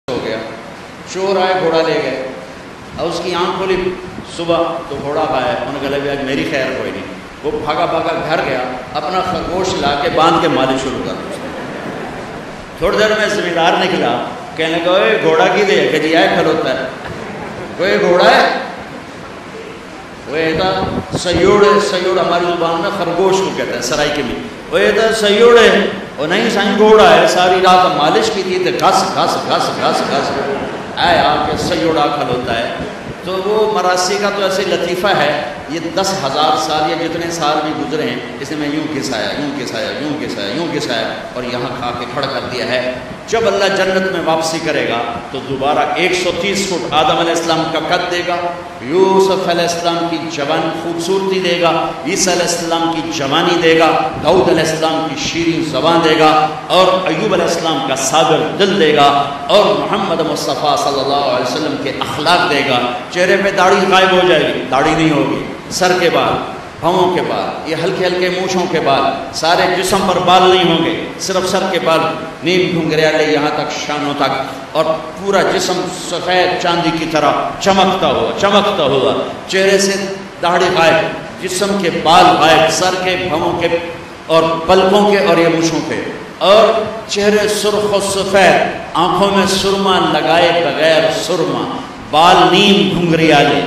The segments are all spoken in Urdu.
ہو گیا، شور آئے، گھوڑا لے گئے، اور اس کی آنکھ کھلی صبح تو گھوڑا پایا، انہوں نے کہا آج میری خیر کوئی نہیں، وہ بھاگا گھر گیا، اپنا خرگوش لا کے باندھ کے مالش شروع کر دیا۔ تھوڑی دیر میں زمیندار نکلا، کہنے لگا اے گھوڑا کی دے کہ جی آئے کھلوتا ہے، کوئی گھوڑا ہے، وہ ایتا سیوڑ ہے، سیوڑ ہماری زبان میں خرگوش کو کہتا ہے سرائکی میں، وہ ایتا سیوڑ ہے، وہ نہیں سائیں گھوڑا ہے، ساری رات مالش کی تھی تو گھس گھس گھس گھس گھس آئے آ کے سیوڑا کھلوتا ہے۔ تو وہ مراسی کا تو ایسے لطیفہ ہے، یہ 10,000 سال یا جتنے سال بھی گزرے ہیں، اس نے میں یوں گھسایا یوں گھسایا یوں گھسایا یوں گھسایا اور یہاں کھا کے کھڑا کر دیا ہے۔ جب اللہ جنت میں واپسی کرے گا تو دوبارہ 130 فٹ آدم علیہ السلام کا قد دے گا، یوسف علیہ السلام کی جوان خوبصورتی دے گا، عیسیٰ علیہ السلام کی جوانی دے گا، داؤد علیہ السلام کی شیریں زبان دے گا، اور ایوب علیہ السلام کا صابر دل دے گا، اور محمد مصطفیٰ صلی اللہ علیہ وسلم کے اخلاق دے گا۔ چہرے پہ داڑھی غائب ہو جائے گی، داڑھی نہیں ہوگی، سر کے بال، پاؤں کے بال، یہ ہلکے ہلکے مونچھوں کے بال، سارے جسم پر بال نہیں ہوں گے، صرف سر کے بال، نیم گھنگریالے یہاں تک شانوں تک، اور پورا جسم سفید چاندی کی طرح چمکتا ہوا، چہرے سے داڑھی غائب، جسم کے بال غائب، سر کے، پاؤں کے اور پلکوں کے اور یہ مونچھوں کے، اور چہرے سرخ و سفید، آنکھوں میں سرما لگائے بغیر سرما، بال نیم گھنگریالے،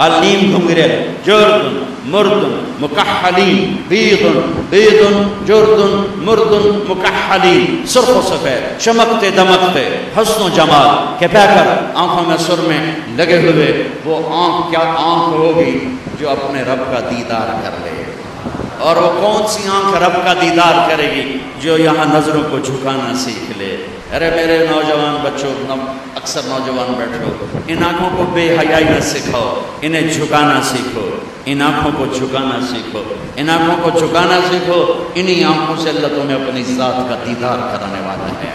جردن مردن مکحلین، بیضن جردن مردن مکحلین، سرخ و سفید، چمکتے دمکتے، حسن و جمال کے پہ کر آنکھوں میں سرمے لگے ہوئے، وہ آنکھ کیا آنکھ ہوگی جو اپنے رب کا دیدار کر لے، اور وہ کون سی آنکھ رب کا دیدار کرے گی جو یہاں نظروں کو جھکانا سیکھ لے۔ ارے میرے نوجوان بچوں، اکثر نوجوان بیٹھو، ان آنکھوں کو بے حیائی نہ سکھاؤ، انہیں جھکانا سیکھو، ان آنکھوں کو جھکانا سیکھو، ان آنکھوں کو جھکانا سیکھو، انہی آنکھوں سے اللہ تمہیں اپنی ذات کا دیدار کرانے والا ہے۔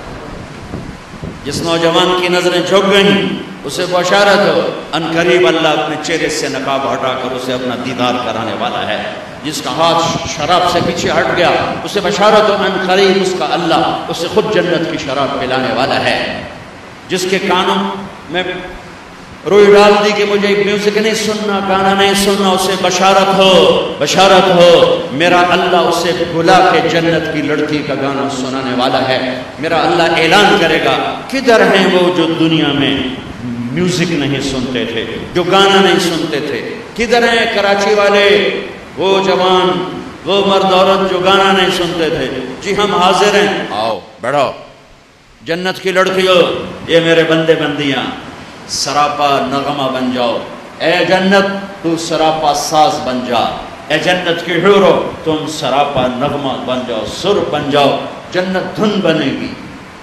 جس نوجوان کی نظریں جھک گئیں اسے بشارت ہو، ان قریب اللہ اپنے چہرے سے نقاب ہٹا کر اسے اپنا دیدار کرانے والا ہے۔ جس کا ہاتھ شراب سے پیچھے ہٹ گیا اسے بشارت ہو، ان قریب اس کا اللہ اسے خود جنت کی شراب پلانے والا ہے۔ جس کے کانوں میں روئی ڈال دی کہ مجھے میوزک نہیں سننا، گانا نہیں سننا، اسے بشارت ہو، میرا اللہ اسے بلا کے جنت کی لڑکی کا گانا سنانے والا ہے۔ میرا اللہ اعلان کرے گا، کدھر ہیں وہ جو دنیا میں میوزک نہیں سنتے تھے، جو گانا نہیں سنتے تھے؟ کدھر ہیں کراچی والے وہ جوان، وہ مرد عورت جو گانا نہیں سنتے تھے؟ جی ہم حاضر ہیں، آؤ بیٹھو، جنت کی لڑکیوں، یہ میرے بندے بندیاں، سراپا نغمہ بن جاؤ، اے جنت تو سراپا ساز بن جا، اے جنت کی حورو تم سراپا نغمہ بن جاؤ، سر بن جاؤ، جنت دھن بنے گی،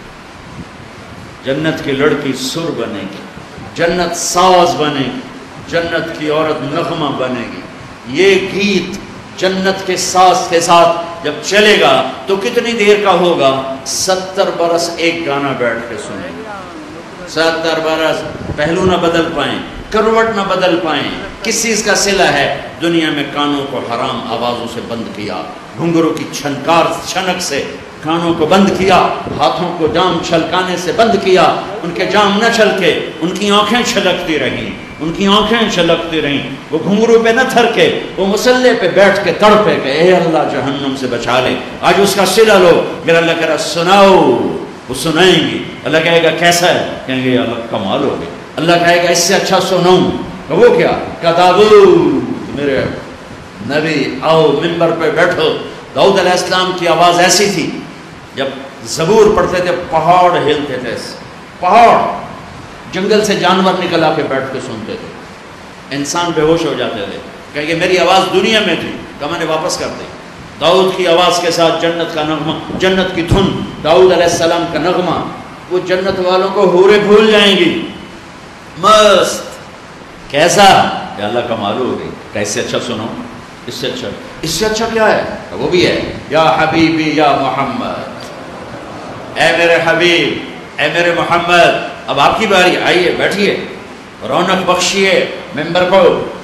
جنت کی لڑکی سر بنے گی، جنت ساز بنے گی، جنت کی عورت نغمہ بنے گی۔ یہ گیت جنت کے ساز کے ساتھ جب چلے گا تو کتنی دیر کا ہوگا؟ 70 برس ایک گانا بیٹھ کے سنیں گے، 70 برس، پہلو نہ بدل پائیں، کروٹ نہ بدل پائیں۔ کس چیز کا صلہ ہے؟ دنیا میں کانوں کو حرام آوازوں سے بند کیا، گھنگروں کی چھنک سے کانوں کو بند کیا، ہاتھوں کو جام چھلکانے سے بند کیا، ان کے جام نہ چھلکے، ان کی آنکھیں چھلکتی رہیں، ان کی آنکھیں چھلکتی رہیں، وہ گھنگرو پہ نہ تھرکے، وہ مسلح پہ بیٹھ کے تڑپے کہ اے اللہ جہنم سے بچا لے۔ آج اس کا صلہ لو، میرا اللہ کہہ رہا سناؤ، وہ سنائیں گی۔ اللہ کہے گا کیسا ہے؟ کہیں گے اللہ کمال ہو گیا۔ اللہ کہے گا اس سے اچھا سناؤں، کہ وہ کیا؟ کتابو، میرے نبی آؤ منبر پہ بیٹھو۔ داؤد علیہ السلام کی آواز ایسی تھی، جب زبور پڑھتے تھے پہاڑ ہلتے تھے، پہاڑ، جنگل سے جانور نکل آ کے بیٹھ کے سنتے تھے، انسان بے ہوش ہو جاتے تھے، کہ میری آواز دنیا میں تھی تو میں نے واپس کر دی۔ داؤد کی آواز کے ساتھ جنت کا نغمہ، جنت کی دھن، داؤد علیہ السلام کا نغمہ، وہ جنت والوں کو حوریں بھول جائیں گی، مست۔ کیسا؟ کہ اللہ کمال ہو گئی، کیسے اچھا سنو، اس سے اچھا کیا ہے؟ وہ بھی ہے، یا حبیبی یا محمد، اے میرے حبیب، اے میرے محمد، اب آپ کی باری، آئیے بیٹھیے، رونق بخشیے ممبر کو،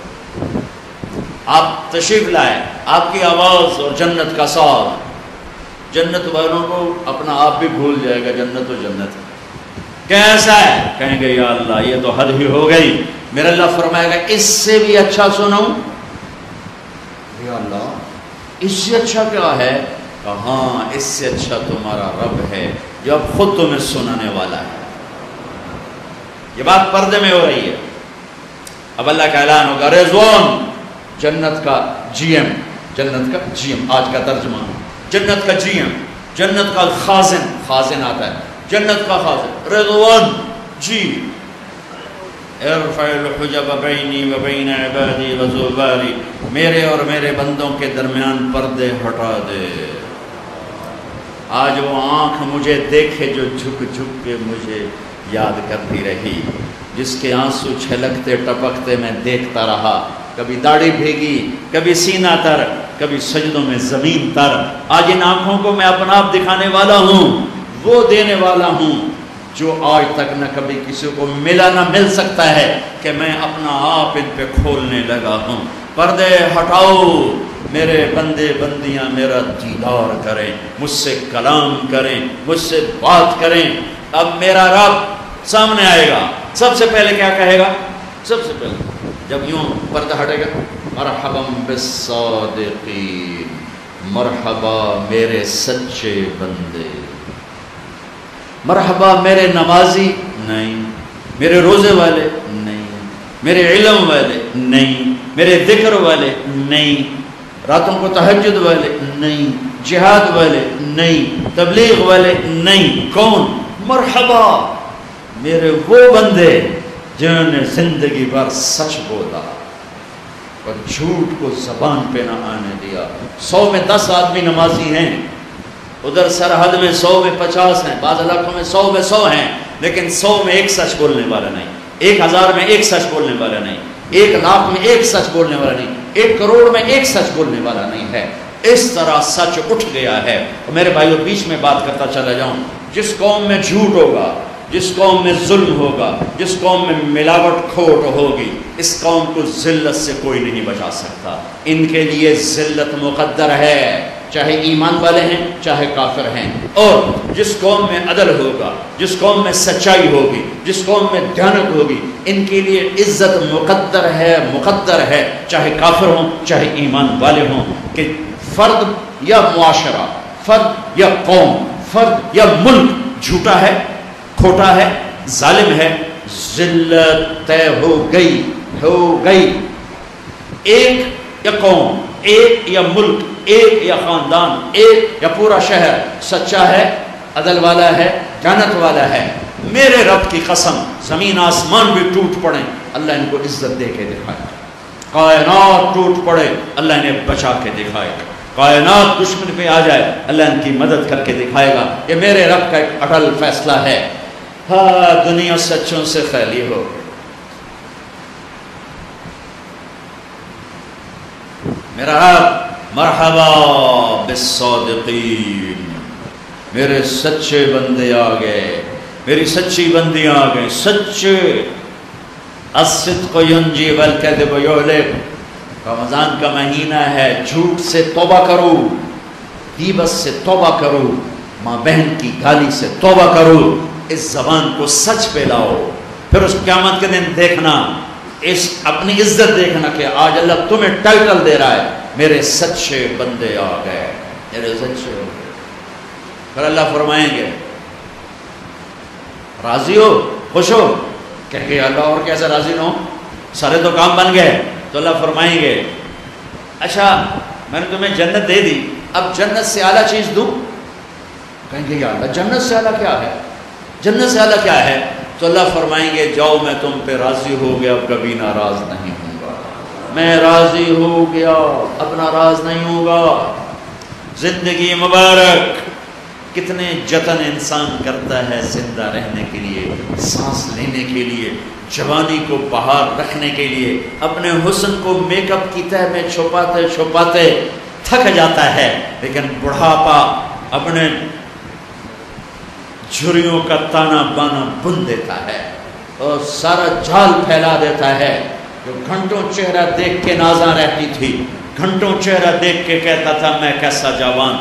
آپ تشریف لائے، آپ کی آواز اور جنت کا ساز، جنت والوں کو اپنا آپ بھی بھول جائے گا، جنت و جنت۔ کیسا ہے؟ کہیں گے یا اللہ یہ تو حد ہی ہو گئی. میرا اللہ فرمائے گا اس سے بھی اچھا سناؤں؟ یا اللہ اس سے اچھا کیا ہے؟ ہاں اس سے اچھا تمہارا رب ہے جو اب خود تمہیں سنانے والا ہے. یہ بات پردے میں ہو رہی ہے. اب اللہ کا اعلان ہوگا رضوان، جنت کا جی ایم، جنت کا جی ایم، آج کا ترجمہ جنت کا جی ایم، جنت کا خازن، خازن آتا ہے جنت کا خازن، رضوان جی ارفع الحجب بینی و بین عبادی و زباری، میرے اور میرے بندوں کے درمیان پردے ہٹا دے. آج وہ آنکھ مجھے دیکھے جو جھک جھک کے مجھے یاد کرتی رہی، جس کے آنسو چھلکتے ٹپکتے میں دیکھتا رہا، کبھی داڑھی بھیگی، کبھی سینہ تر، کبھی سجدوں میں زمین تر. آج ان آنکھوں کو میں اپنا آپ دکھانے والا ہوں، وہ دینے والا ہوں جو آج تک نہ کبھی کسی کو ملا نہ مل سکتا ہے، کہ میں اپنا آپ ان پہ کھولنے لگا ہوں. پردے ہٹاؤ، میرے بندے بندیاں میرا دیدار کریں، مجھ سے کلام کریں، مجھ سے بات کریں. اب میرا رب سامنے آئے گا، سب سے پہلے کیا کہے گا؟ سب سے پہلے جب یوں پردہ ہٹے گا، مرحبا بالصادقین، مرحبا میرے سچے بندے، مرحبا میرے نمازی نہیں، میرے روزے والے نہیں، میرے علم والے نہیں، میرے ذکر والے نہیں، راتوں کو تہجد والے نہیں، جہاد والے نہیں، تبلیغ والے نہیں. کون؟ مرحبا میرے وہ بندے جنہوں نے زندگی بھر سچ بولا اور جھوٹ کو زبان پہ نہ آنے دیا. 100 میں 10 آدمی نمازی ہیں، ادھر سرحد میں 100 میں 50 ہیں، بعض علاقوں میں 100 میں 100 ہیں، لیکن 100 میں ایک سچ بولنے والا نہیں، 1000 میں ایک سچ بولنے والا نہیں، 1 لاکھ میں ایک سچ بولنے والا نہیں، 1 کروڑ میں ایک سچ بولنے والا نہیں ہے. اس طرح سچ اٹھ گیا ہے. اور میرے بھائیوں بیچ میں بات کرتا چلا جاؤں، جس قوم میں جھوٹ ہوگا، جس قوم میں ظلم ہوگا، جس قوم میں ملاوٹ کھوٹ ہوگی، اس قوم کو ذلت سے کوئی نہیں بچا سکتا. ان کے لیے ذلت مقدر ہے، چاہے ایمان والے ہیں چاہے کافر ہیں. اور جس قوم میں عدل ہوگا، جس قوم میں سچائی ہوگی، جس قوم میں دیانت ہوگی، ان کے لیے عزت مقدر ہے، چاہے کافر ہوں چاہے ایمان والے ہوں. کہ فرد یا معاشرہ، فرد یا قوم، فرد یا ملک جھوٹا ہے، کھوٹا ہے، ظالم ہے، ذلت طے ہو گئی. ایک یا قوم، ایک یا ملک، ایک یا خاندان، ایک یا پورا شہر سچا ہے، عدل والا ہے، جانت والا ہے، میرے رب کی قسم زمین آسمان بھی ٹوٹ پڑے اللہ ان کو عزت دے کے دکھائے. کائنات ٹوٹ پڑے اللہ انہیں بچا کے دکھائے. کائنات دشمن پہ آ جائے اللہ ان کی مدد کر کے دکھائے گا. یہ میرے رب کا ایک اٹل فیصلہ ہے. ہاں دنیا سچوں سے خالی ہو. میرا رب مرحبا بالصادقین، میرے سچے بندے آ گئے، میری سچی بندیاں آ گئے. سچے الصدق ینجی والکذب یہلک. رمضان کا مہینہ ہے، جھوٹ سے توبہ کرو، غیبت سے توبہ کرو، ماں بہن کی گالی سے توبہ کرو، اس زبان کو سچ پہ لاؤ. پھر اس قیامت کے دن دیکھنا، اس اپنی عزت دیکھنا کہ آج اللہ تمہیں ٹائٹل دے رہا ہے، میرے سچے بندے آ گئے، میرے سچے ہو گئے. پھر اللہ فرمائیں گے راضی ہو، خوش ہو؟ کہیں گے اللہ اور کیسے راضی نہ ہو، سارے تو کام بن گئے. تو اللہ فرمائیں گے اچھا میں نے تمہیں جنت دے دی، اب جنت سے اعلیٰ چیز دوں؟ کہیں گے یا اللہ جنت سے اعلیٰ کیا ہے، جنت سے اعلیٰ کیا ہے؟ تو اللہ فرمائیں گے جاؤ میں تم پہ راضی ہو گیا، اب کبھی ناراض نہیں ہوں گا. میں راضی ہو گیا، اب ناراض نہیں ہوں گا. زندگی مبارک. کتنے جتن انسان کرتا ہے زندہ رہنے کے لیے، سانس لینے کے لیے، جوانی کو بہار رکھنے کے لیے. اپنے حسن کو میک اپ کی تہ میں چھپاتے چھپاتے تھک جاتا ہے، لیکن بڑھاپا اپنے جھریوں کا تانا بانا بن دیتا ہے اور سارا جال پھیلا دیتا ہے. جو گھنٹوں چہرہ دیکھ کے نازاں رہتی تھی، گھنٹوں چہرہ دیکھ کے کہتا تھا میں کیسا جوان،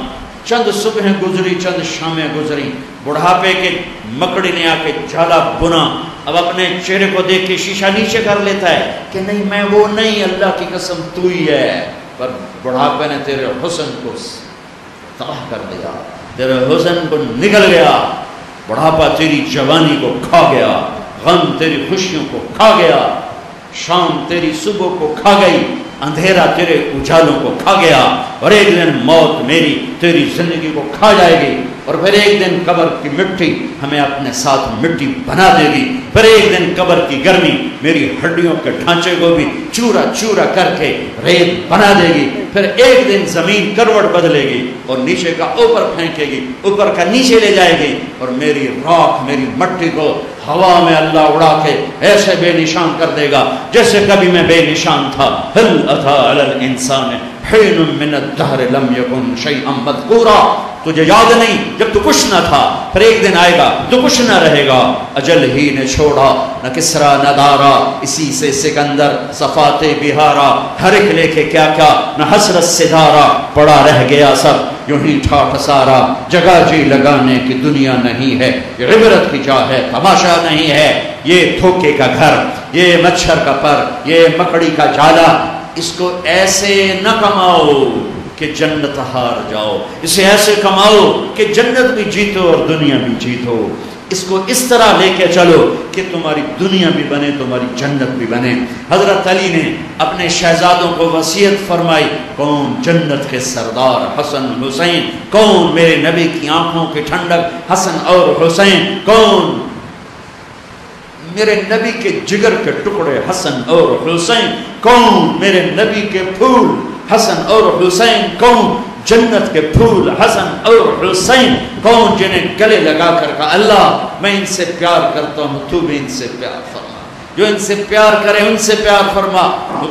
چند صبحیں گزری، چند شامیں گزری، بڑھاپے کے مکڑی نے آ کے جھالا بنا، اب اپنے چہرے کو دیکھ کے شیشہ نیچے کر لیتا ہے کہ نہیں میں وہ نہیں، اللہ کی قسم تو ہی ہے، پر بڑھاپے نے تیرے حسن کو تباہ کر دیا، تیرے حسن کو نگل گیا، بڑھاپا تیری جوانی کو کھا گیا، غم تیری خوشیوں کو کھا گیا، شام تیری صبح کو کھا گئی، اندھیرا تیرے اجالوں کو کھا گیا، اور ایک دن موت میری تیری زندگی کو کھا جائے گی، اور پھر ایک دن قبر کی مٹی ہمیں اپنے ساتھ مٹی بنا دے گی، پھر ایک دن قبر کی گرمی میری ہڈیوں کے ڈھانچے کو بھی چورا چورا کر کے ریت بنا دے گی، پھر ایک دن زمین کروٹ بدلے گی اور نیچے کا اوپر پھینکے گی، اوپر کا نیچے لے جائے گی، اور میری راکھ میری مٹی کو ہوا میں اللہ اڑا کے ایسے بے نشان کر دے گا جیسے کبھی میں بے نشان تھا۔ هل اتى على الانسان حين من الدهر لم يكن شيئا مذكورا، تجھے یاد نہیں جب تو کچھ نہ تھا، پھر ایک دن آئے گا تو کچھ نہ رہے گا۔ اجل ہی نے چھوڑا نہ کسرا نہ دارا، اسی سے سکندر صفات بہارا، ہر ایک لے کے کیا کیا نہ حسرت سے دارا، پڑا رہ گیا سب یوں ہی ٹھاٹھ سارا، جگہ جی لگانے کی دنیا نہیں ہے، یہ عبرت کی جا ہے تماشا نہیں ہے، یہ دھوکے کا گھر، یہ مچھر کا پر، یہ مکڑی کا جالا، اس کو ایسے نہ کماؤ کہ جنت ہار جاؤ، اسے ایسے کماؤ کہ جنت بھی جیتو اور دنیا بھی جیتو، اس کو اس طرح لے کے چلو کہ تمہاری دنیا بھی بنے تمہاری جنت بھی بنے۔ حضرت علی نے اپنے شہزادوں کو وصیت فرمائی، کون جنت کے سردار حسن حسین، کون میرے نبی کی آنکھوں کی ٹھنڈک حسن اور حسین، کون میرے نبی کے جگر کے ٹکڑے حسن اور حسین، کون میرے نبی کے پھول حسن اور حسین، کون جنت کے پھول حسن اور حسین، کون جنہیں گلے لگا کر کہا اللہ میں ان سے پیار کرتا ہوں تو بھی ان سے پیار فرما، جو ان سے پیار کرے ان سے پیار فرما۔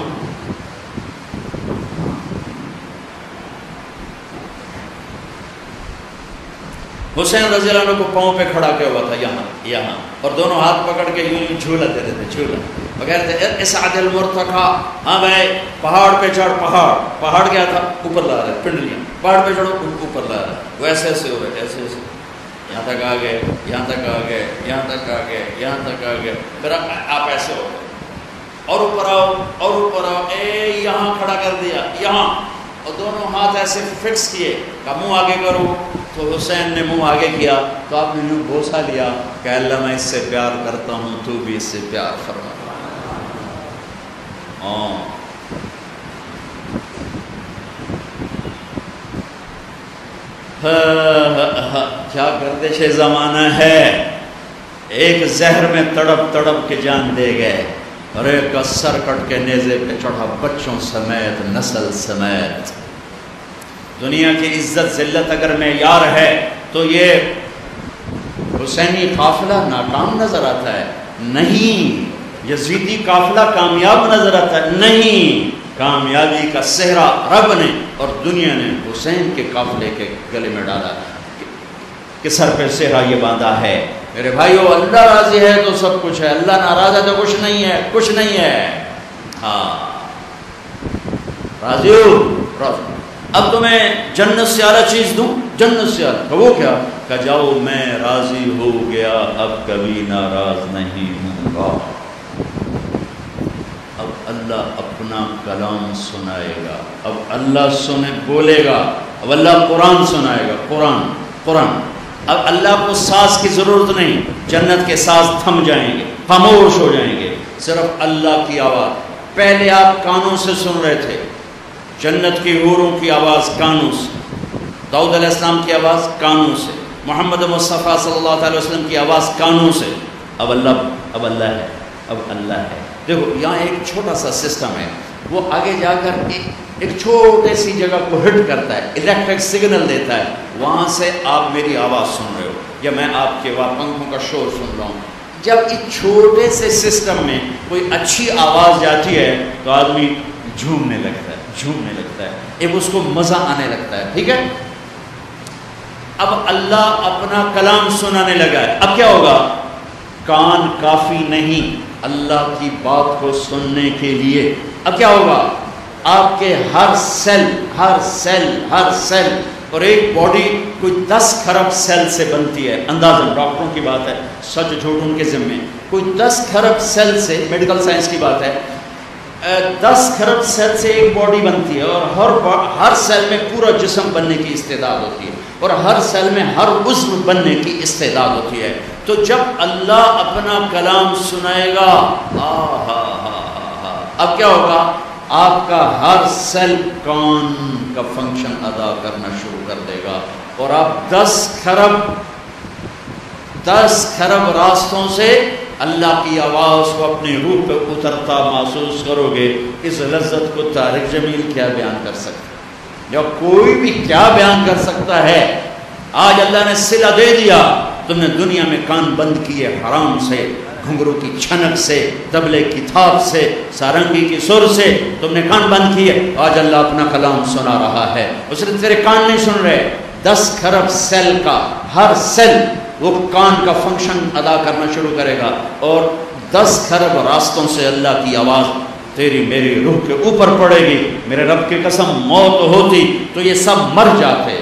حسین رضی اللہ عنہ کو پاؤں پہ کھڑا کیا ہوا تھا یہاں، اور دونوں ہاتھ پکڑ کے یوں جھولا دے رہے تھے، جھولا بغیر تھے اسعد المرتقا، ہاں بھائی پہاڑ پہ چڑھ، پہاڑ کیا تھا اوپر لا رہے پنڈلیاں، پہاڑ پہ چڑھو اوپر لا رہے، وہ ایسے ایسے ہو رہے ایسے ایسے، یہاں تک آ گئے، یہاں تک آ گئے، یہاں تک آ گئے، یہاں تک آ گئے، پھر آپ ایسے ہو گئے اور اوپر آؤ اور اوپر آؤ، اے یہاں کھڑا کر دیا یہاں، اور دونوں ہاتھ ایسے فکس کیے، کہا منہ آگے کرو، تو حسین نے منہ آگے کیا تو آپ نے یوں بوسہ لیا کہ اللہ میں اس سے پیار کرتا ہوں تو بھی اس سے پیار فرما۔ کیا گردش زمانہ ہے، ایک زہر میں تڑپ تڑپ کے جان دے گئے، اور ایک کا سر کٹ کے نیزے پہ چڑھا بچوں سمیت نسل سمیت۔ دنیا کی عزت ذلت اگر معیار ہے تو یہ حسینی قافلہ ناکام نظر آتا ہے؟ نہیں۔ یزیدی قافلہ کامیاب نظر آتا ہے؟ نہیں۔ کامیابی کا صحرا رب نے اور دنیا نے حسین کے قافلے کے گلے میں ڈالا کہ سر پہ صحرا یہ باندھا ہے۔ میرے بھائیو اللہ راضی ہے تو سب کچھ ہے، اللہ ناراض ہے تو کچھ نہیں ہے، کچھ نہیں ہے۔ ہاں راضی ہو؟ راضی۔ اب تمہیں جنت سے اعلیٰ چیز دوں، جنت سے اعلیٰ، کہ وہ کیا؟ کہ جاؤ میں راضی ہو گیا اب کبھی ناراض نہیں ہوں گا۔ اب اللہ اپنا کلام سنائے گا، اب اللہ بولے گا، اب اللہ قرآن سنائے گا، قرآن۔ اب اللہ کو ساز کی ضرورت نہیں، جنت کے ساز تھم جائیں گے، خاموش ہو جائیں گے، صرف اللہ کی آواز۔ پہلے آپ کانوں سے سن رہے تھے، جنت کی حوروں کی آواز کانوں سے، داؤد علیہ السلام کی آواز کانوں سے، محمد مصطفیٰ صلی اللہ علیہ وسلم کی آواز کانوں سے۔ اب اللہ ہے۔ دیکھو یہاں ایک چھوٹا سا سسٹم ہے، وہ آگے جا کر ایک چھوٹے سی جگہ کو ہٹ کرتا ہے، الیکٹرک سگنل دیتا ہے، وہاں سے آپ میری آواز سن رہے ہو یا میں آپ کے پنکھوں کا شور سن رہا ہوں۔ جب اس چھوٹے سے سسٹم میں کوئی اچھی آواز جاتی ہے تو آدمی جھومنے لگتا ہے، ایک اس کو مزہ آنے لگتا ہے، ٹھیک ہے؟ اب اللہ اپنا کلام سنانے لگا ہے، اب کیا ہوگا؟ کان کافی نہیں اللہ کی بات کو سننے کے لیے، اب کیا ہوگا؟ آپ کے ہر سیل اور ایک باڈی کوئی 10 کھرب سیل سے بنتی ہے، اندازاً ڈاکٹروں کی بات ہے، سچ جھوٹ ان کے ذمے، کوئی 10 کھرب سیل سے، میڈیکل سائنس کی بات ہے، 10 کھرب سیل سے ایک باڈی بنتی ہے، اور ہر سیل میں پورا جسم بننے کی استعداد ہوتی ہے، اور ہر سیل میں ہر عضو بننے کی استعداد ہوتی ہے۔ تو جب اللہ اپنا کلام سنائے گا، اب کیا ہوگا؟ آپ کا ہر سیل کان کا فنکشن ادا کرنا شروع کر دے گا، اور آپ 10 کھرب راستوں سے اللہ کی آواز کو اپنی روح پہ اترتا محسوس کرو گے۔ اس لذت کو طارق جمیل کیا بیان کر سکتا ہے، یا کوئی بھی کیا بیان کر سکتا ہے؟ آج اللہ نے صلہ دے دیا، تم نے دنیا میں کان بند کیے حرام سے، گھنگرو کی چھنک سے، طبلے کی تھاپ سے، سارنگی کی سر سے تم نے کان بند کیے۔ آج اللہ اپنا کلام سنا رہا ہے، اس نے تیرے کان نہیں سن رہے۔ 10 کھرب سیل کا ہر سیل وہ کان کا فنکشن ادا کرنا شروع کرے گا، اور 10 کھرب راستوں سے اللہ کی آواز تیری میری روح کے اوپر پڑے گی۔ میرے رب کی قسم، موت ہوتی تو یہ سب مر جاتے،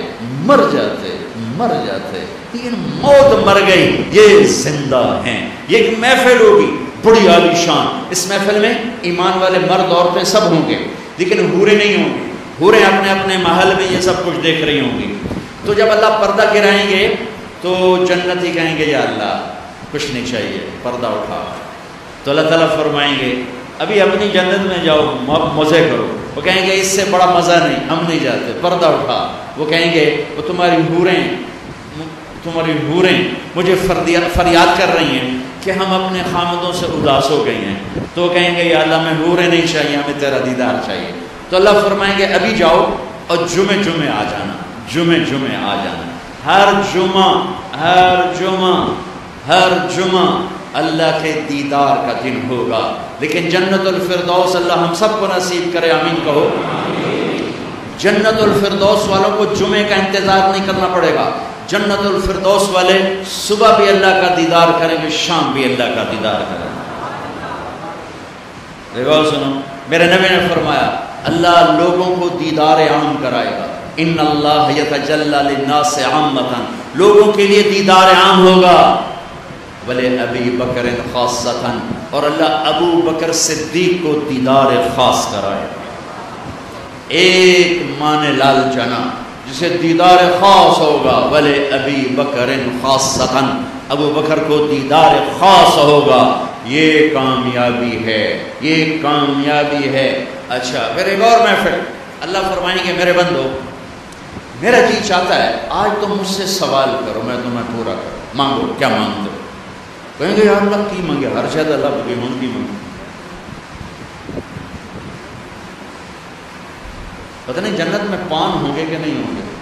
لیکن موت مر گئی، یہ زندہ ہیں۔ یہ ایک محفل ہوگی بڑی عالی شان، اس محفل میں ایمان والے مرد عورتیں سب ہوں گے، لیکن حوریں نہیں ہوں گی۔ حوریں اپنے اپنے محل میں یہ سب کچھ دیکھ رہی ہوں گی۔ تو جب اللہ پردہ گرائیں گے تو جنتی کہیں گے، یا اللہ کچھ نہیں چاہیے، پردہ اٹھا۔ تو اللہ تعالیٰ فرمائیں گے، ابھی اپنی جنت میں جاؤ، مزے کرو۔ وہ کہیں گے اس سے بڑا مزہ نہیں، ہم نہیں جاتے، پردہ اٹھا۔ وہ کہیں گے وہ تمہاری حوریں مجھے فریاد کر رہی ہیں کہ ہم اپنے خامدوں سے اداس ہو گئی ہیں۔ تو وہ کہیں گے، یا اللہ ہمیں حوریں نہیں چاہیے، ہمیں تیرا دیدار چاہیے۔ تو اللہ فرمائیں گے ابھی جاؤ اور جمعے آ جانا، جمعے آ جانا۔ ہر جمعہ اللہ کے دیدار کا دن ہوگا، لیکن جنت الفردوس اللہ ہم سب کو نصیب کرے، آمین کہو۔ جنت الفردوس والوں کو جمعے کا انتظار نہیں کرنا پڑے گا۔ جنت الفردوس والے صبح بھی اللہ کا دیدار کریں گے، شام بھی اللہ کا دیدار کریں گے۔ غور سنو، میرے نبی نے فرمایا اللہ لوگوں کو دیدار عام کرائے گا۔ ان اللہ یتجلی للناس عامۃ، لوگوں کے لیے دیدار عام ہوگا، ولی ابی بکر خاصۃ، اور اللہ ابو بکر صدیق کو دیدار خاص کرائے گا۔ ایک مان لال جنا جسے دیدار خاص ہوگا، ولی ابی بکر خاصۃ، ابو بکر کو دیدار خاص ہوگا۔ یہ کامیابی ہے، یہ کامیابی ہے۔ اچھا، پھر ایک اور محفل، اللہ فرمائیں گے میرے بندو، میرا جی چاہتا ہے آج تم مجھ سے سوال کرو، میں تمہیں پورا کروں، مانگو، کیا مانگتے ہو؟ کہیں گے یا اللہ کی مانگے، ہر شاید اللہ بگی ہوں کی مانگے۔ پتہ نہیں جنت میں پان ہوں گے کہ نہیں ہوں گے؟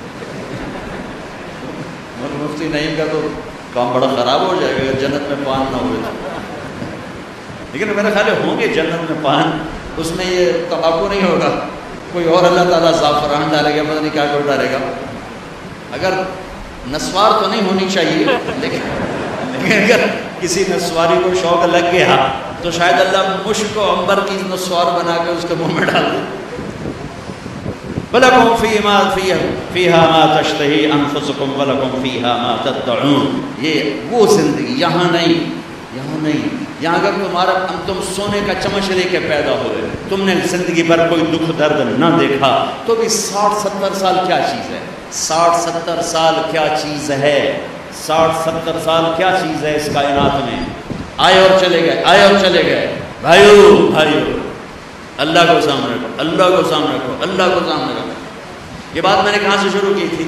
مفتی نعیم کا تو کام بڑا خراب ہو جائے گا اگر جنت میں پان نہ ہوئے تو، لیکن میرا خیال ہے ہوں گے جنت میں پان، اس میں یہ تمباکو نہیں ہوگا، کوئی اور اللہ تعالیٰ زعفران ڈالے گا، پتہ نہیں کیا کچھ ڈالے گا۔ اگر نسوار تو نہیں ہونی چاہیے، لیکن اگر کسی نسواری کو شوق لگ گیا تو شاید اللہ مشک و عنبر کی نسوار بنا کے اس کے منہ میں ڈال دے۔ وَلَكُمْ فِيهَا مَا تَشْتَهِي أَنفُسُكُمْ وَلَكُمْ فِيهَا مَا تَدَّعُونَ۔ یہ وہ زندگی، یہاں نہیں، یہاں اگر تم سونے کا چمچ لے کے پیدا ہوئے، تم نے زندگی بھر کوئی دکھ درد نہ دیکھا، تو بھی 60-70 سال کیا چیز ہے؟ 60-70 سال کیا چیز ہے؟ 60-70 سال کیا چیز ہے اس کائنات میں؟ آئے اور چلے گئے، بھائیو اللہ کو سامنے رکھو، اللہ کو سامنے رکھو۔ یہ بات میں نے کہاں سے شروع کی تھی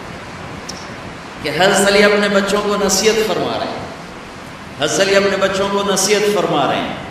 کہ حضرت علی اپنے بچوں کو نصیحت فرما رہے ہیں،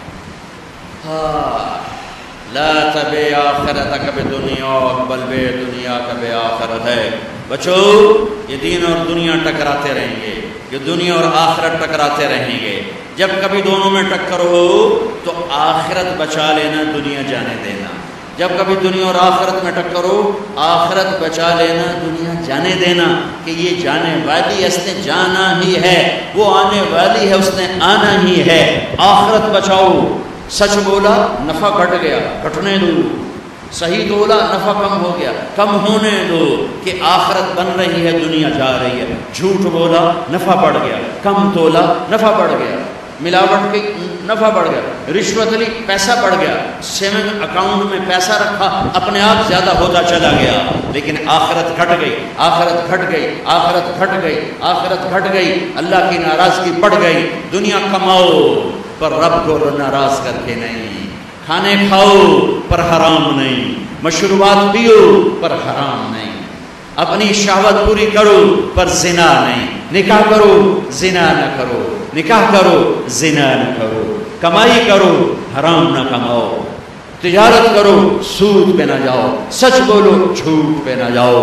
لا تبع آخرتک بدنیا بل بے دنیا کا بے آخرت ہے۔ بچو، یہ دین اور دنیا ٹکراتے رہیں گے، یہ دنیا اور آخرت ٹکراتے رہیں گے۔ جب کبھی دونوں میں ٹکر ہو تو آخرت بچا لینا، دنیا جانے دینا۔ جب کبھی دنیا اور آخرت میں ٹکر ہو، آخرت بچا لینا، دنیا جانے دینا، کہ یہ جانے والی ہے، اس نے جانا ہی ہے، وہ آنے والی ہے، اس نے آنا ہی ہے۔ آخرت بچاؤ، سچ بولا نفع گھٹ گیا، گھٹنے دو، صحیح تولا نفع کم ہو گیا، کم ہونے دو کہ آخرت بن رہی ہے، دنیا جا رہی ہے۔ جھوٹ بولا نفع بڑھ گیا، کم تولا نفع بڑھ گیا، ملاوٹ کی نفع بڑھ گیا، رشوت لی پیسہ بڑھ گیا، سیونگ اکاؤنٹ میں پیسہ رکھا اپنے آپ زیادہ ہوتا چلا گیا، لیکن آخرت گھٹ گئی، آخرت گھٹ گئی، آخرت گھٹ گئی، آخرت گھٹ گئی، اللہ کی ناراضگی بڑھ گئی۔ دنیا کماؤ پر رب کو ناراض کر کے نہیں، کھانے کھاؤ پر حرام نہیں، مشروبات پیو پر حرام نہیں، اپنی شہوت پوری کرو پر زنا نہیں، نکاح کرو زنا نہ کرو، نکاح کرو زنا نہ کرو، کمائی کرو حرام نہ کماؤ، تجارت کرو سود پہ نہ جاؤ، سچ بولو جھوٹ پہ نہ جاؤ۔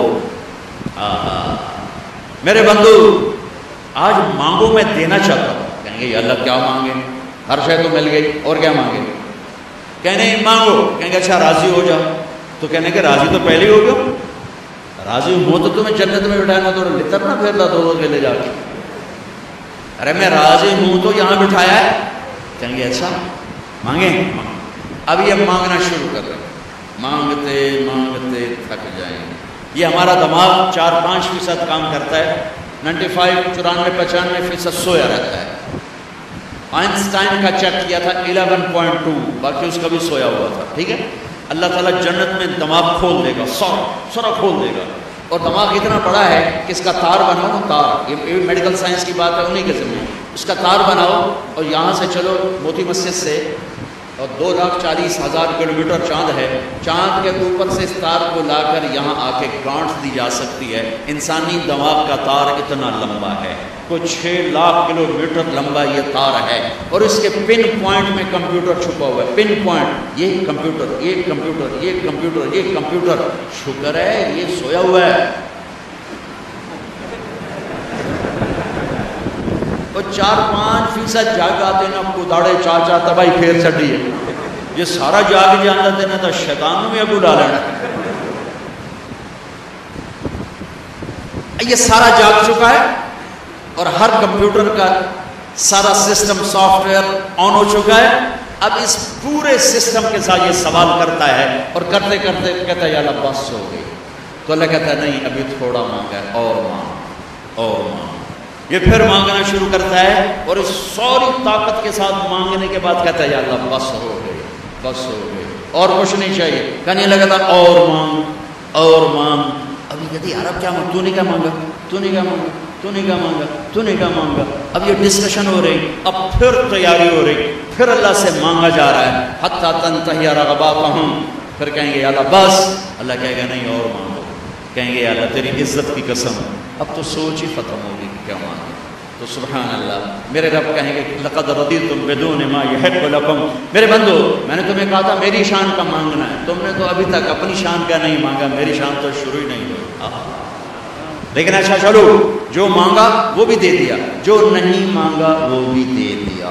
میرے بندو آج مانگو میں دینا چاہتا ہوں، کہیں گے یا اللہ کیا مانگے، ہر شے تو مل گئی اور کیا مانگے، کہنے مانگو، کہیں گے اچھا راضی ہو جاؤ، تو کہنے کہ راضی تو پہلے ہو گیا، راضی ہو تو تمہیں جنت میں بٹھانا تو لطر نہ پھیرتا دو کے لے جا کے، ارے میں راضی ہوں تو یہاں بٹھایا ہے، کہیں گے اچھا مانگیں، اب یہ مانگنا شروع کر رہے ہیں، مانگتے مانگتے تھک جائیں گے۔ یہ ہمارا دماغ 4-5% کام کرتا ہے، 95-95% سویا رہتا ہے۔ آئنسٹائن کا چیک کیا تھا 11.2، باقی اس کا بھی سویا ہوا تھا، ٹھیک ہے۔ اللہ تعالیٰ جنت میں دماغ کھول دے گا، سورا کھول دے گا، اور دماغ اتنا بڑا ہے کہ اس کا تار بناؤ، تار، یہ میڈیکل سائنس کی بات ہے، انہیں کے ذمہ، اس کا تار بناؤ اور یہاں سے چلو موتی مسجد سے، اور 2,40,000 کلومیٹر چاند ہے، چاند کے اوپر سے اس تار کو لا کر یہاں آ کے گانٹھ دی جا سکتی ہے۔ انسانی دماغ کا تار اتنا لمبا ہے، کوئی 6 لاکھ کلومیٹر لمبا یہ تار ہے، اور اس کے پن پوائنٹ میں کمپیوٹر چھپا ہوا ہے، پن پوائنٹ، یہ کمپیوٹر، یہ کمپیوٹر، یہ کمپیوٹر، یہ کمپیوٹر، شکر ہے یہ سویا ہوا ہے۔ اور 4-5% جاگ آتے نا کداڑے چاچا تباہی پھیر چڑی ہے، یہ سارا جاگ جانا دینا تھا شیطان میں ابو ڈالا، یہ سارا جاگ چکا ہے، اور ہر کمپیوٹر کا سارا سسٹم سافٹ ویئر آن ہو چکا ہے۔ اب اس پورے سسٹم کے ساتھ یہ سوال کرتا ہے، اور کرتے کرتے کہتا ہے یا اللہ بس ہو گئی، تو اللہ کہتا ہے نہیں ابھی تھوڑا مانگا ہے، اور مانگ اور مانگ، یہ پھر مانگنا شروع کرتا ہے، اور اس ساری طاقت کے ساتھ مانگنے کے بعد کہتا ہے یا اللہ بس ہو گئی، بس ہو گئی، اور کچھ نہیں چاہیے، کہنے لگا تھا اور مانگ اور مانگ۔ ابھی کہتی یار اب کیا مانگ، تو نے کیا مانگا، تو نے کیا مانگا، تو نے کیا مانگا، تو نے کیا مانگا، اب یہ ڈسکشن ہو رہی، اب پھر تیاری ہو رہی، پھر اللہ سے مانگا جا رہا ہے، حتی تنتہی رغباتہم، پھر کہیں گے یا اللہ بس، اللہ کہے گا نہیں اور مانگو، کہیں گے یا اللہ تیری عزت کی قسم، اب تو سوچ ہی ختم ہوگی کہ کیا مانگے، تو سبحان اللہ میرے رب کہیں گے لقد رضیتم بدون ما یحق لکم، میرے بندو میں نے تمہیں کہا تھا میری شان کا مانگنا ہے، تم نے تو ابھی تک اپنی شان کا نہیں مانگا، میری شان تو شروع ہی نہیں ہوئی، لیکن اچھا چلو جو مانگا وہ بھی دے دیا، جو نہیں مانگا وہ بھی دے دیا۔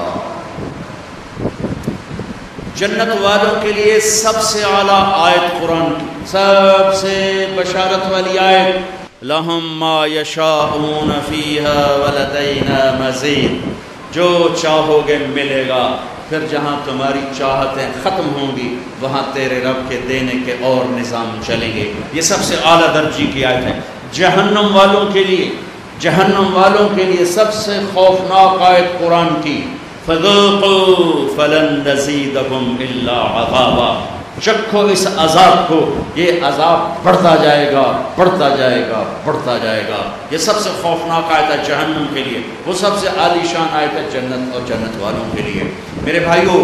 جنت والوں کے لیے سب سے اعلیٰ آیت قرآن کی، سب سے بشارت والی آیت، لَهُمْ مَا يَشَاءُونَ فِيهَا وَلَدَيْنَا مَزِيدٌ، جو چاہو گے ملے گا، پھر جہاں تمہاری چاہتیں ختم ہوں گی وہاں تیرے رب کے دینے کے اور نظام چلیں گے۔ یہ سب سے اعلیٰ درجے کی آیت ہے۔ جہنم والوں کے لیے، جہنم والوں کے لیے سب سے خوفناک آیت قرآن کی، فَذُوقُوا فَلَن نَّزِيدَكُمْ إِلَّا عَذَابًا، چکھو اس عذاب کو، یہ عذاب بڑھتا جائے گا، بڑھتا جائے گا، بڑھتا جائے گا۔ یہ سب سے خوفناک آیت ہے جہنم کے لیے، وہ سب سے عالی شان آیت ہے جنت اور جنت والوں کے لیے۔ میرے بھائیوں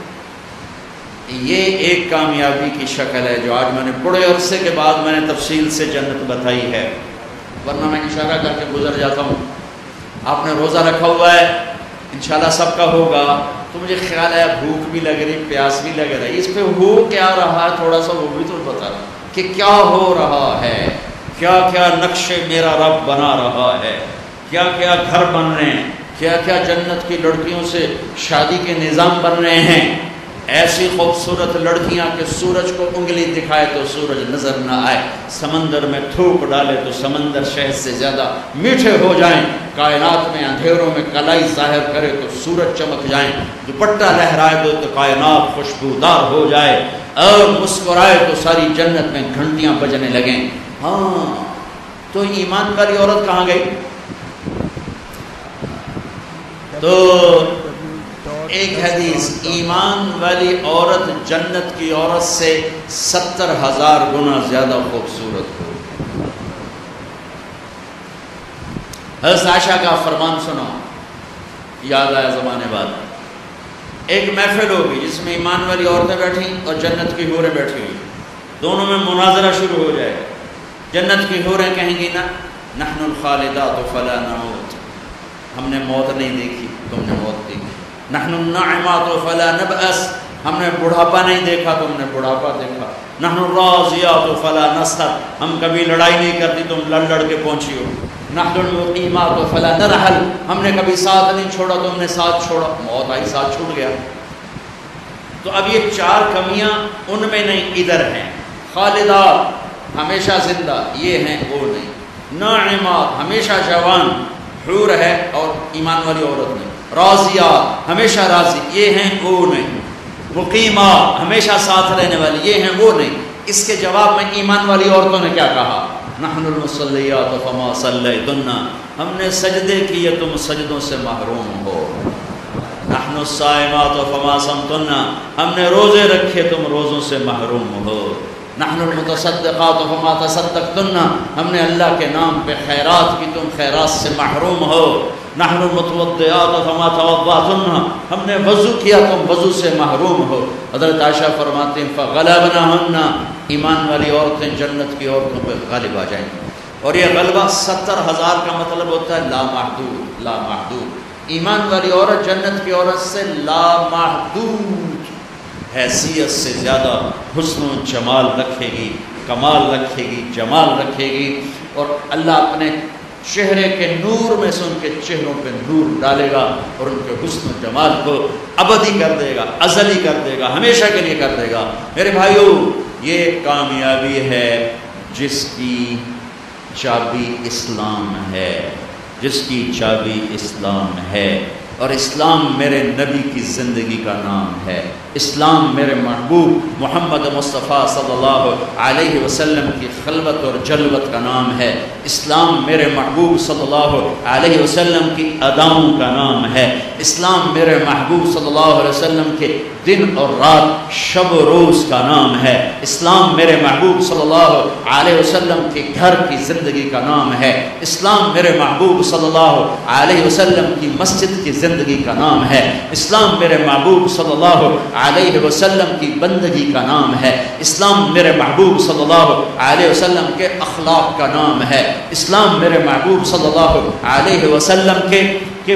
یہ ایک کامیابی کی شکل ہے جو آج میں نے بڑے عرصے کے بعد میں نے تفصیل سے جنت بتائی ہے، ورنہ میں اشارہ کر کے گزر جاتا ہوں۔ آپ نے روزہ رکھا ہوا ہے، انشاءاللہ سب کا ہوگا، تو مجھے خیال ہے بھوک بھی لگ رہی، پیاس بھی لگ رہی، اس پہ ہو کیا رہا ہے تھوڑا سا وہ بھی تو بتا کہ کیا ہو رہا ہے، کیا کیا نقشے میرا رب بنا رہا ہے، کیا کیا گھر بن رہے ہیں، کیا کیا جنت کی لڑکیوں سے شادی کے نظام بن رہے ہیں۔ ایسی خوبصورت لڑکیاں کہ سورج کو انگلی دکھائے تو سورج نظر نہ آئے، سمندر میں تھوک ڈالے تو سمندر شہد سے زیادہ میٹھے ہو جائیں، کائنات میں اندھیروں میں کلائی ظاہر کرے تو سورج چمک جائیں، دوپٹہ لہرائے تو کائنات خوشبودار ہو جائے، اور مسکرائے تو ساری جنت میں گھنٹیاں بجنے لگیں۔ ہاں تو ایمان والی عورت کہاں گئی؟ تو ایک حدیث، ایمان والی عورت جنت کی عورت سے 70,000 گنا زیادہ خوبصورت ہو۔ حضرت عائشہ کا فرمان سنو، یاد آیا زمانے بعد، ایک محفل ہوگی جس میں ایمان والی عورتیں بیٹھی اور جنت کی حوریں بیٹھی ہوئی، دونوں میں مناظرہ شروع ہو جائے گا۔ جنت کی حوریں کہیں گی نا نحن الخالدات فلا نموت، ہم نے موت نہیں دیکھی، تم نے موت دیکھی۔ نحن الناعمات فلا نبأس، ہم نے بڑھاپا نہیں دیکھا، تم نے بڑھاپا دیکھا۔ نحن الراضیات فلا نسخط، ہم کبھی لڑائی نہیں کرتی، تم لڑ لڑ کے پہنچی ہو۔ نحن المقیمات فلا نرحل، ہم نے کبھی ساتھ نہیں چھوڑا، تم نے ساتھ چھوڑا، موت آئی ساتھ چھوٹ گیا۔ تو اب یہ 4 کمیاں ان میں نہیں، ادھر ہیں۔ خالدات ہمیشہ زندہ، یہ ہیں وہ نہیں۔ ناعمات ہمیشہ جوان، حور ہے اور ایمان والی عورت نہیں۔ راضیات ہمیشہ راضی، یہ ہیں وہ نہیں۔ مقیمات ہمیشہ ساتھ رہنے والی، یہ ہیں وہ نہیں۔ اس کے جواب میں ایمان والی عورتوں نے کیا کہا؟ نحن المصلیات فما صلیتن، ہم نے سجدے کیے تم سجدوں سے محروم ہو۔ نحن الصائمات فما صمتن، ہم نے روزے رکھے تم روزوں سے محروم ہو۔ نحن المتصدقات فما تصدقتن، ہم نے اللہ کے نام پہ خیرات کی تم خیرات سے محروم ہو۔ نحن المتوضئات فما توضأتن، ہم نے وضو کیا تم وضو سے محروم ہو۔ حضرت عائشہ فرماتے ہیں فغلبناہن، ایمان والی عورتیں جنت کی عورتوں پہ غالب آ جائیں گی۔ اور یہ غلبہ 70,000 کا مطلب ہوتا ہے لامحدود، لامحدود۔ ایمان والی عورت جنت کی عورت سے لامحدود حیثیت سے زیادہ حسن و جمال رکھے گی، کمال رکھے گی، جمال رکھے گی، اور اللہ اپنے چہرے کے نور میں سے ان کے چہروں پہ نور ڈالے گا اور ان کے حسن و جمال کو ابدی کر دے گا، ازلی کر دے گا، ہمیشہ کے لیے کر دے گا۔ میرے بھائیو، یہ کامیابی ہے جس کی چابی اسلام ہے، جس کی چابی اسلام ہے، اور اسلام میرے نبی کی زندگی کا نام ہے۔ اسلام میرے محبوب محمد مصطفیٰ صلی اللہ علیہ وسلم کی خلوت اور جلوت کا نام ہے۔ اسلام میرے محبوب صلی اللہ علیہ وسلم کی اداؤں کا نام ہے۔ اسلام میرے محبوب صلی اللہ علیہ وسلم کے دن اور رات، شب و روز کا نام ہے۔ اسلام میرے محبوب صلی اللہ علیہ وسلم کے گھر کی زندگی کا نام ہے۔ اسلام میرے محبوب صلی اللہ علیہ وسلم کی مسجد کی زندگی کا نام ہے۔ اسلام میرے محبوب صلی اللہ علیہ وسلم کی بندگی کا نام ہے۔ اسلام میرے محبوب صلی اللہ علیہ وسلم کے اخلاق کا نام ہے۔ اسلام میرے محبوب صلی اللہ علیہ وسلم کے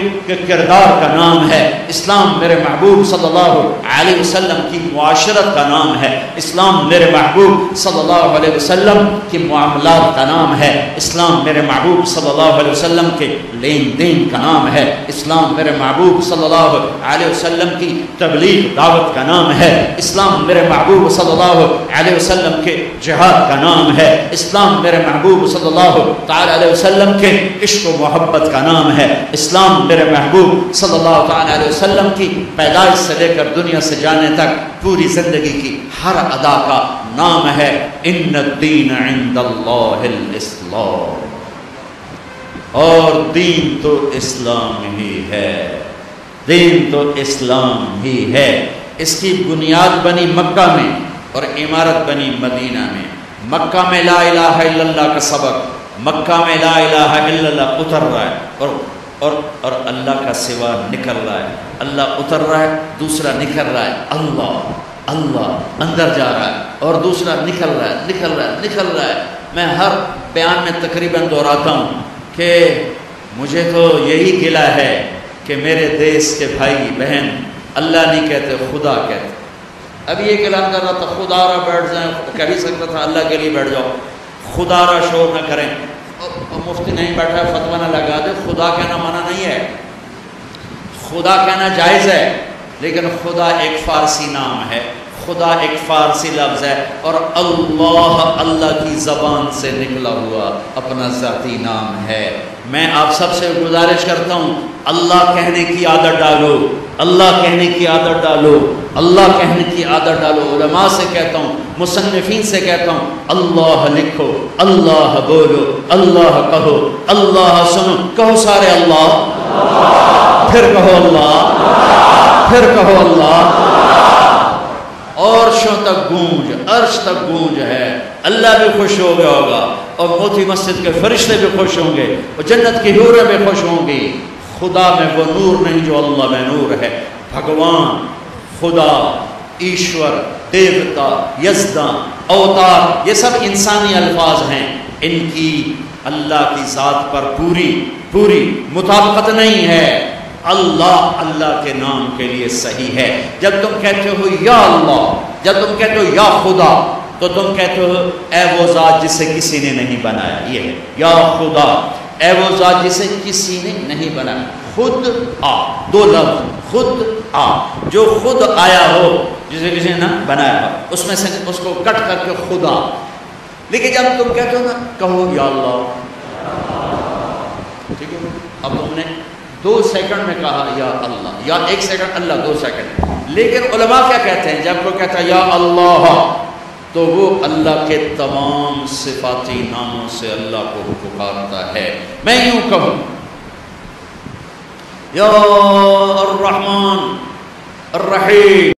کردار کا نام ہے۔ اسلام میرے محبوب صلی اللہ علیہ وسلم کی معاشرت کا نام ہے۔ اسلام میرے محبوب صلی اللہ علیہ وسلم کی معاملات کا نام ہے۔ اسلام میرے محبوب صلی اللہ علیہ وسلم کے لین دین کا نام ہے۔ اسلام میرے محبوب صلی اللہ علیہ وسلم کی تبلیغ دعوت کا نام ہے۔ اسلام میرے محبوب صلی اللہ علیہ وسلم کے جہاد کا نام ہے۔ اسلام میرے محبوب صلی اللہ تعالی علیہ وسلم کے عشق و محبت کا نام ہے۔ اسلام میرے محبوب صلی اللہ تعالی علیہ وسلم کی پیدائش سے لے کر دنیا سے جانے تک پوری زندگی کی ہر ادا کا نام ہے ان الدین عند اللہ الاسلام، اور دین تو اسلام ہی ہے، دین تو اسلام ہی ہے۔ اس کی بنیاد بنی مکہ میں اور عمارت بنی مدینہ میں۔ مکہ میں لا الہ الا اللہ کا سبق، مکہ میں لا الہ الا اللہ اتر رہا ہے اور اللہ کا سوا نکل رہا ہے۔ اللہ اتر رہا ہے، دوسرا نکل رہا ہے، اللہ اللہ اندر جا رہا ہے اور دوسرا نکل رہا ہے، نکل رہا ہے، نکل رہا ہے۔ میں ہر بیان میں تقریباً دہراتا ہوں کہ مجھے تو یہی گلہ ہے کہ میرے دیس کے بھائی بہن اللہ نہیں کہتے، خدا کہتے۔ ابھی یہ کلام کر رہا تھا خدا را بیٹھ جائیں، کہہ بھی سکتا تھا اللہ کے لیے بیٹھ جاؤ، خدا را شور نہ کریں۔ مفتی نہیں بیٹھا ہے فتویٰ نہ لگا دے، خدا کہنا منع نہیں ہے، خدا کہنا جائز ہے، لیکن خدا ایک فارسی نام ہے، خدا ایک فارسی لفظ ہے، اور اللہ کی زبان سے نکلا ہوا اپنا ذاتی نام ہے۔ میں آپ سب سے گزارش کرتا ہوں، اللہ کہنے کی عادت ڈالو، اللہ کہنے کی عادت ڈالو، اللہ کہنے کی عادت ڈالو۔ علماء سے کہتا ہوں، مصنفین سے کہتا ہوں، اللہ لکھو، اللہ بولو، اللہ کہو، اللہ سنو، کہو سارے اللہ، پھر کہو اللہ، پھر کہو اللہ، عرشوں تک گونج، عرش تک گونج ہے۔ اللہ بھی خوش ہو گیا ہوگا، اور موتی مسجد کے فرشتے بھی خوش ہوں گے، اور جنت کی حوریں بھی خوش ہوں گی۔ خدا میں وہ نور نہیں جو اللہ میں نور ہے۔ بھگوان، خدا، ایشور، دیوتا، یزداں، اوتار، یہ سب انسانی الفاظ ہیں، ان کی اللہ کی ذات پر پوری مطابقت نہیں ہے۔ اللہ کے نام کے لیے صحیح ہے۔ جب تم کہتے ہو یا اللہ، جب تم کہتے ہو یا خدا، تو تم کہتے ہو اے وہ ذات جسے کسی نے نہیں بنایا، یہ ہے یا خدا، اے وہ ذات جسے کسی نے نہیں بنایا۔ خود آ، دو لفظ، خود آ، جو خود آیا ہو، جسے کسی نے نہ بنایا ہو، اس میں سے اس کو کٹ کر کے خدا۔ لیکن جب تم کہتے ہو نا، کہو یا اللہ، ٹھیک ہے، اب تم نے 2 سیکنڈ میں کہا یا اللہ، یا 1 سیکنڈ اللہ، 2 سیکنڈ۔ لیکن علماء کیا کہتے ہیں، جب کوئی کہتا ہے یا اللہ، تو وہ اللہ کے تمام صفاتی ناموں سے اللہ کو پکارتا ہے۔ میں یوں کہوں یا الرحمن الرحیم